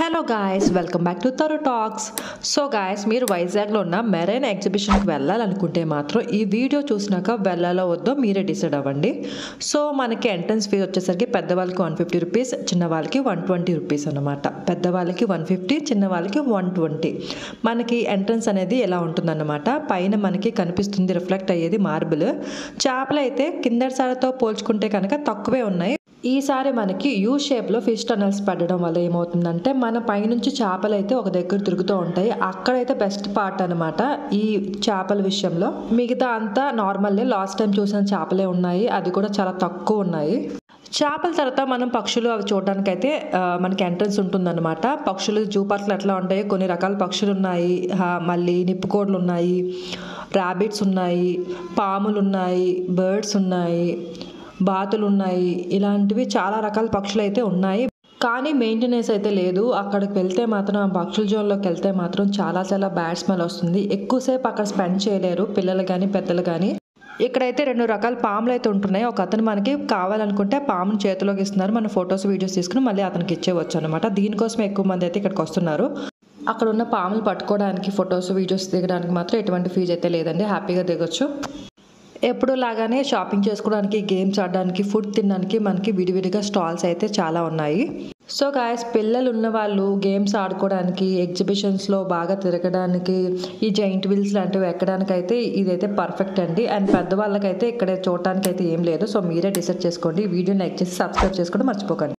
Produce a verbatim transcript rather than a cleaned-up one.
Hello guys, welcome back to Taru talks. So guys, మీరు వైజాగ్లో ఉన్న మెరైన్ ఎగ్జిబిషన్కి వెళ్ళాలనుకుంటే మాత్రం ఈ వీడియో చూసినాక వెళ్ళాలో వద్దో మీరే డిసైడ్ అవ్వండి. సో మనకి ఎంట్రన్స్ ఫీజు వచ్చేసరికి పెద్దవాళ్ళకి వన్ ఫిఫ్టీ రూపీస్, చిన్నవాళ్ళకి వన్ ట్వంటీ రూపీస్ అనమాట. పెద్దవాళ్ళకి వన్ ఫిఫ్టీ, చిన్నవాళ్ళకి వన్ ట్వంటీ. మనకి ఎంట్రన్స్ అనేది ఎలా ఉంటుందన్నమాట. పైన మనకి కనిపిస్తుంది రిఫ్లెక్ట్ అయ్యేది మార్బుల్. చేపలు అయితే కిందటిసారితో పోల్చుకుంటే కనుక తక్కువే ఉన్నాయి. ఈసారి మనకి యూ షేప్లో ఫిష్ టనల్స్ పడడం వల్ల ఏమవుతుందంటే మన పైనుంచి చేపలు అయితే ఒక దగ్గర తిరుగుతూ ఉంటాయి. అక్కడైతే బెస్ట్ పార్ట్ అనమాట ఈ చేపల విషయంలో. మిగతా అంతా నార్మల్లే, లాస్ట్ టైం చూసిన చేపలే ఉన్నాయి, అది కూడా చాలా తక్కువ ఉన్నాయి. చేపల తర్వాత మనం పక్షులు అవి చూడడానికి అయితే మనకి ఎంట్రన్స్ ఉంటుందన్నమాట. పక్షులు జూ పార్క్లు ఎట్లా ఉంటాయి, కొన్ని రకాల పక్షులు ఉన్నాయి, మళ్ళీ నిప్పుకోడ్లు ఉన్నాయి, ర్యాబిట్స్ ఉన్నాయి, పాములు ఉన్నాయి, బర్డ్స్ ఉన్నాయి, బాతులు ఉన్నాయి. ఇలాంటివి చాలా రకాల పక్షులు అయితే ఉన్నాయి. కానీ మెయింటెనెన్స్ అయితే లేదు. అక్కడికి వెళ్తే మాత్రం ఆ పక్షుల జోన్లోకి వెళ్తే మాత్రం చాలా చాలా బ్యాడ్ స్మెల్ వస్తుంది. ఎక్కువసేపు అక్కడ స్పెండ్ చేయలేరు పిల్లలు కానీ పెద్దలు కానీ. ఇక్కడైతే రెండు రకాల పాములు అయితే ఉంటున్నాయి. ఒక అతను మనకి కావాలనుకుంటే పామును చేతిలోకి ఇస్తున్నారు, మన ఫొటోస్ వీడియోస్ తీసుకుని మళ్ళీ అతనికి ఇచ్చేవచ్చు అనమాట. దీనికోసం ఎక్కువ మంది అయితే ఇక్కడికి వస్తున్నారు. అక్కడ ఉన్న పాములు పట్టుకోవడానికి, ఫొటోస్ వీడియోస్ దిగడానికి మాత్రం ఎటువంటి ఫీజు అయితే లేదండి, హ్యాపీగా దిగొచ్చు. ఎప్పుడు లాగానే షాపింగ్ చేసుకోవడానికి, గేమ్స్ ఆడడానికి, ఫుడ్ తినడానికి మనకి విడివిడిగా స్టాల్స్ అయితే చాలా ఉన్నాయి. సో గాయస్, పిల్లలు ఉన్న వాళ్ళు గేమ్స్ ఆడుకోవడానికి, ఎగ్జిబిషన్స్లో బాగా తిరగడానికి, ఈ జైంట్ వీల్స్ లాంటివి ఎక్కడానికి అయితే ఇదైతే పర్ఫెక్ట్ అండి. అండ్ పెద్దవాళ్ళకైతే ఇక్కడ చూడటానికి అయితే ఏం లేదు. సో మీరే డిసైడ్ చేసుకోండి. వీడియోని లైక్ చేసి సబ్స్క్రైబ్ చేసుకోవడం మర్చిపోకండి.